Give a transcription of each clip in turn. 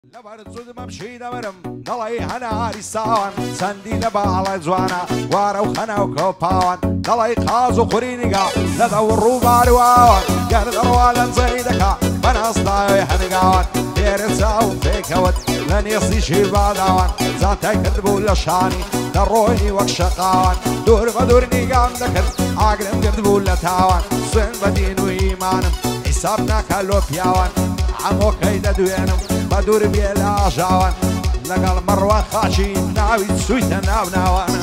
لبرزود ممشي دمرم دڵی هەناری ساوان چەندی لە باڵە جوانە وارە و خەنە و کۆپاوان دڵی قاز و قورینگا لەدە و ڕووبارواوان گەردەڕوا لەنجەی دەکا بەناستاوی هەنگاوان لێرە چاو پێکەوت لە نێسیشی باداوان زاتای کرد بوو لە شانی دەڕۆی وەک شەقاوان دوور بە دوور نیگام دەکرد ئاگرم کرد بوو لە تاوان سوێن بە دین و ئیمانم حیساب ناکە لۆ پیاوان هەمووکەی دەدوێنم بە دوور بێ لە ئاژاوان لەگەڵ مەڕوان خاچی ناوی سویتە ناو ناوانە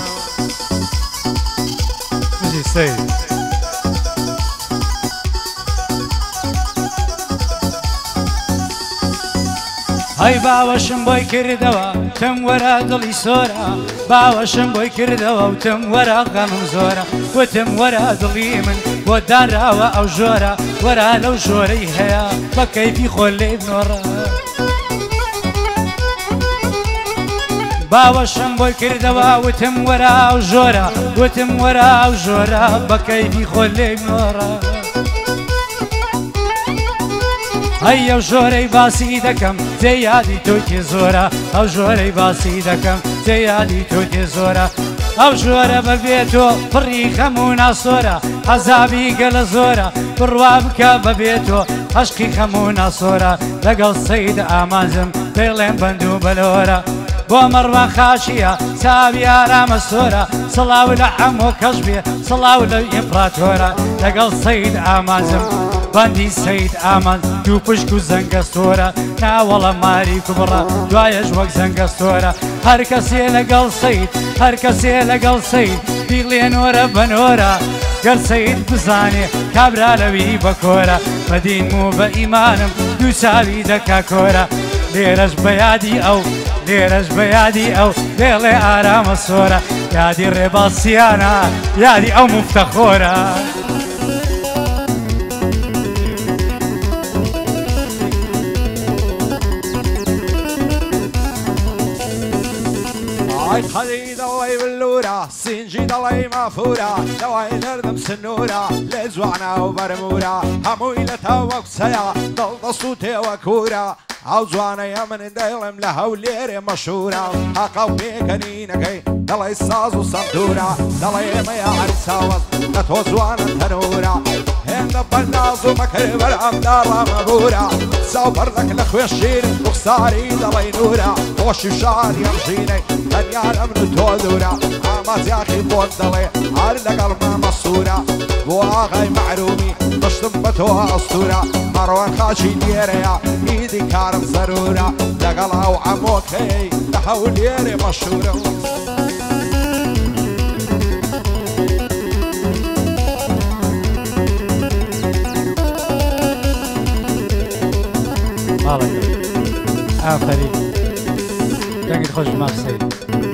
هەی باوەشم بۆی کردەوە تم وەرە دڵی سۆرە باوەشم بۆی کردەوە و تم وەرە غەمم زۆرە وتم وەرە دڵی من بۆ دانراوە ئەو ژۆرە وەرە لەو ژۆرەی هەیە بە کەیفی خۆل لێ بنۆڕە باوەشم بۆی کردەوە وتم وەرە ئەو ژۆرە وتم وەرە ئەو ژۆرە بە کەیفی خۆل لێ بنۆڕە هەی ئەو ژۆرەی باسی دەکەم جێ یادی تۆ تێ زۆرە ئەو ژۆرەی باسی دەکەم جێ یادی تۆ تێ زۆرە ئەو ژۆرە بەبێ تۆ پڕی خەم و ناسۆرە حەزابی گەلە زۆرە بڕوا بکە بەبێ تۆ عەشقی خەم و ناسۆرە لەگەڵ سەید ئامانجم پێڵێم بەند و بەلۆرە بۆ مەڕوان خاشیە چاوی ئارامە سۆرە سڵاو لە هەموو کەس بێ سڵاو لە ئیمپراتۆرە لەگەڵ سەید ئامانجم باندی سەید ئامان دوو پشک و زەنگەستۆرە ناوەڵە ماری کوبڕە دوایەش وەک زەنگەستۆرە هەر کەسێ لەگەڵ سەید هەر کەسێ لەگەڵ سەید بیڵێنۆرە بەنۆرە گەر سەید بزانێ کابرا لەوی بە کۆرە بەدین و بە ئیمانم دوو چاوی دەکا کۆرە لێرەش بە یادی ئەو لێرەش بە یادی ئەو دێڵێ ئارامە سۆرە یادی ڕێباسیانە یادی ئەو موفتەخۆرە خەدی دەڵی بلورە سینجی دەڵی مافورە لەوای نەردم سنوورە لێ جوانە و بەرمورە هەمووی لە تاوە قسەیە دڵدەست و تێوە کوورە ئەو جوانەیە من دەڵێم لە هەولێرێ مەشهورە ئاقا و پێکەنینەکەی دەڵی ساز و سەمتورە دەڵێ ئێمە یاری چاوەست لە تۆ جوانە تەنورە هێندە بەناز و مەکر بەرامدا ڕامەبورە چاو بەردەک لە خوێ شیر ڕوخساری دەڵی نورە خۆشی شاری ئەمژینەی تەنیا ئەمن و تۆ دوورە ئامازیاخی بۆت دەڵێ هەر لەگەڵ مامە سوورە بۆ ئاغای معرومی پشتم بە تۆ ئەستورە مەڕوان خاچی لێرەیە ئیدی کارم زەرورە لەگەڵ ئەو ئەمۆکەی لە هەولێرێ مەشهورە ئافرین دەنگت خۆش ماف سەید